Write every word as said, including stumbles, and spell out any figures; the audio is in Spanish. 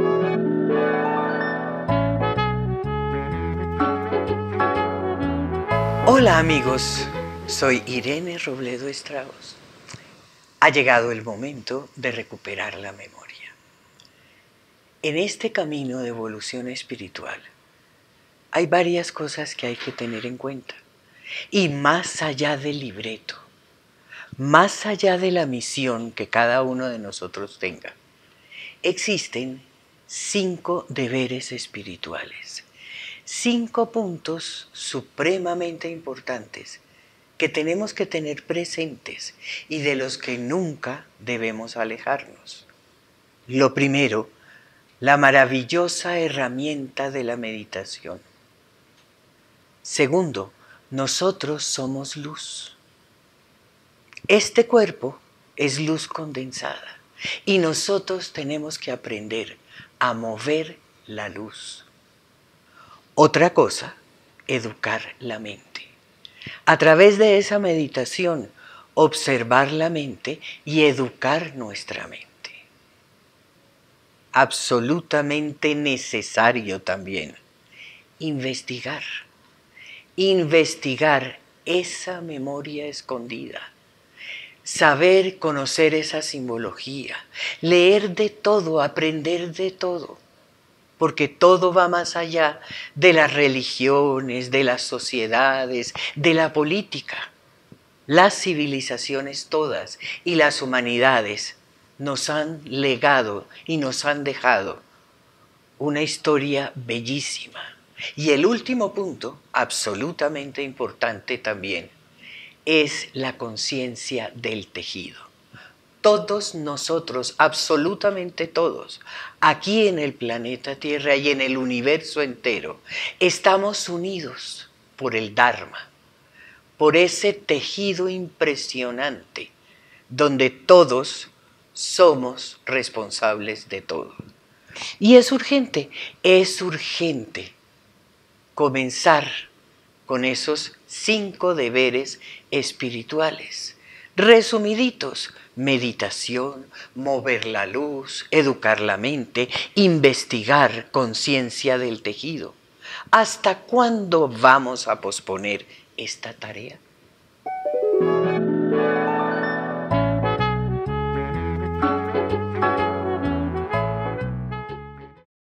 Hola amigos, soy Irene Robledo Estraos. Ha llegado el momento de recuperar la memoria. En este camino de evolución espiritual hay varias cosas que hay que tener en cuenta. Y más allá del libreto, más allá de la misión que cada uno de nosotros tenga, existen cinco deberes espirituales. Cinco puntos supremamente importantes que tenemos que tener presentes y de los que nunca debemos alejarnos. Lo primero, la maravillosa herramienta de la meditación. Segundo, nosotros somos luz. Este cuerpo es luz condensada y nosotros tenemos que aprender a mover la luz. Otra cosa, educar la mente. A través de esa meditación, observar la mente y educar nuestra mente. Absolutamente necesario también, investigar. Investigar esa memoria escondida. Saber conocer esa simbología. Leer de todo, aprender de todo. Porque todo va más allá de las religiones, de las sociedades, de la política. Las civilizaciones todas y las humanidades nos han legado y nos han dejado una historia bellísima. Y el último punto, absolutamente importante también, es la conciencia del tejido. Todos nosotros, absolutamente todos, aquí en el planeta Tierra y en el universo entero, estamos unidos por el Dharma, por ese tejido impresionante, donde todos somos responsables de todo. Y es urgente, es urgente comenzar con esos cinco deberes espirituales, resumiditos: meditación, mover la luz, educar la mente, investigar conciencia del tejido. ¿Hasta cuándo vamos a posponer esta tarea?